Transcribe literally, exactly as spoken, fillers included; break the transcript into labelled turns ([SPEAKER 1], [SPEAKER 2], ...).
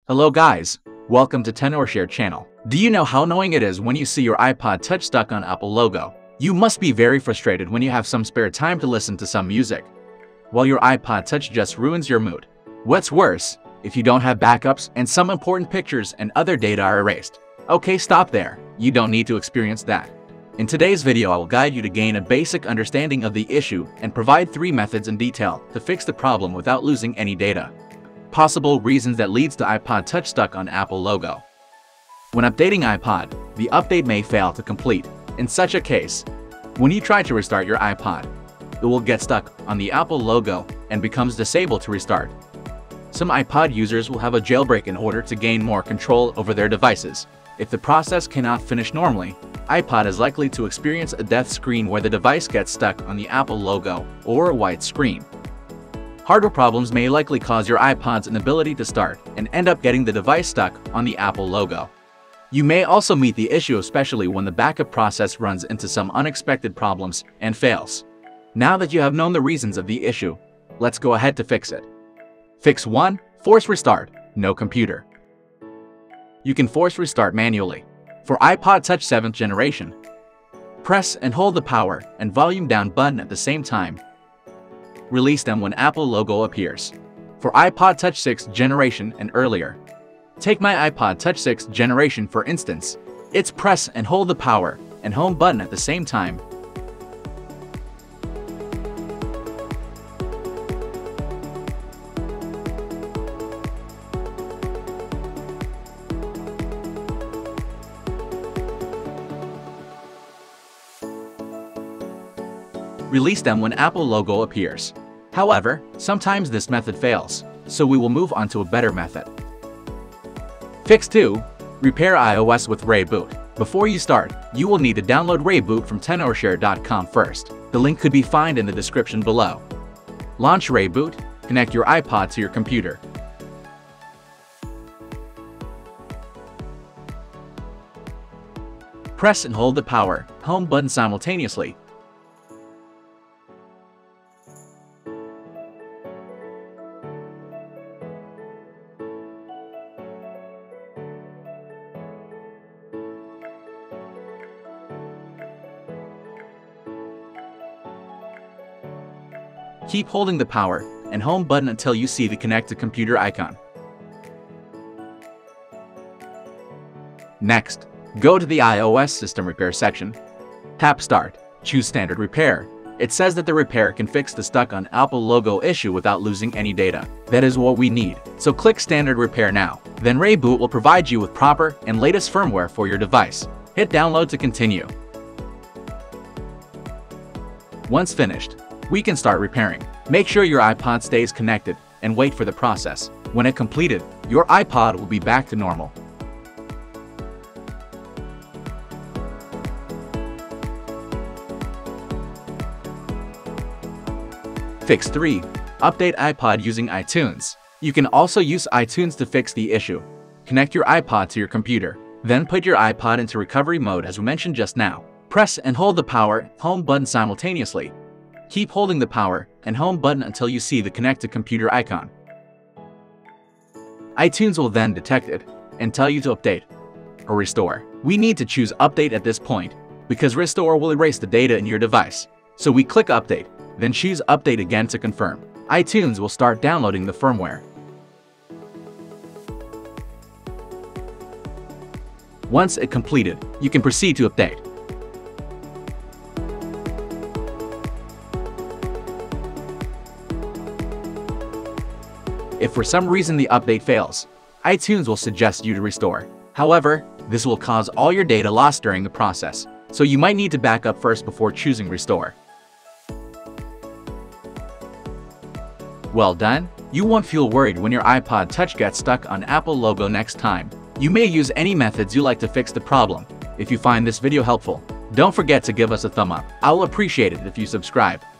[SPEAKER 1] Hello guys, welcome to Tenorshare channel. Do you know how annoying it is when you see your iPod Touch stuck on Apple logo? You must be very frustrated when you have some spare time to listen to some music, while your iPod Touch just ruins your mood. What's worse, if you don't have backups and some important pictures and other data are erased. Okay, stop there. You don't need to experience that. In today's video, I will guide you to gain a basic understanding of the issue and provide three methods in detail to fix the problem without losing any data. Possible reasons that leads to iPod Touch stuck on Apple logo. When updating iPod, the update may fail to complete. In such a case, when you try to restart your iPod, it will get stuck on the Apple logo and becomes disabled to restart. Some iPod users will have a jailbreak in order to gain more control over their devices. If the process cannot finish normally, iPod is likely to experience a death screen where the device gets stuck on the Apple logo or a white screen. Hardware problems may likely cause your iPod's inability to start and end up getting the device stuck on the Apple logo. You may also meet the issue especially when the backup process runs into some unexpected problems and fails. Now that you have known the reasons of the issue, let's go ahead to fix it. Fix one. Force restart. No computer. You can force restart manually. For iPod Touch seventh generation, press and hold the power and volume down button at the same time. Release them when Apple logo appears. For iPod Touch sixth generation and earlier, take my iPod Touch sixth generation for instance. It's press and hold the power and home button at the same time. Release them when Apple logo appears. However, sometimes this method fails, so we will move on to a better method. Fix two. Repair iOS with ReiBoot. Before you start, you will need to download ReiBoot from Tenorshare dot com first. The link could be found in the description below. Launch ReiBoot. Connect your iPod to your computer. Press and hold the power, home button simultaneously. Keep holding the power and home button until you see the connect to computer icon. Next, go to the iOS System Repair section. Tap Start. Choose Standard Repair. It says that the repair can fix the stuck on Apple logo issue without losing any data. That is what we need. So click Standard Repair now. Then ReiBoot will provide you with proper and latest firmware for your device. Hit Download to continue. Once finished, we can start repairing. Make sure your iPod stays connected and wait for the process. When it completed, your iPod will be back to normal. Fix three. Update iPod using iTunes. You can also use iTunes to fix the issue. Connect your iPod to your computer. Then put your iPod into recovery mode as we mentioned just now. Press and hold the power, home button simultaneously. Keep holding the power and home button until you see the connect to computer icon. iTunes will then detect it and tell you to update or restore. We need to choose update at this point because restore will erase the data in your device. So we click update, then choose update again to confirm. iTunes will start downloading the firmware. Once it completed, you can proceed to update. If for some reason the update fails, iTunes will suggest you to restore. However, this will cause all your data lost during the process, so you might need to back up first before choosing restore. Well done! You won't feel worried when your iPod Touch gets stuck on Apple logo next time. You may use any methods you like to fix the problem. If you find this video helpful, don't forget to give us a thumb up. I'll appreciate it if you subscribe.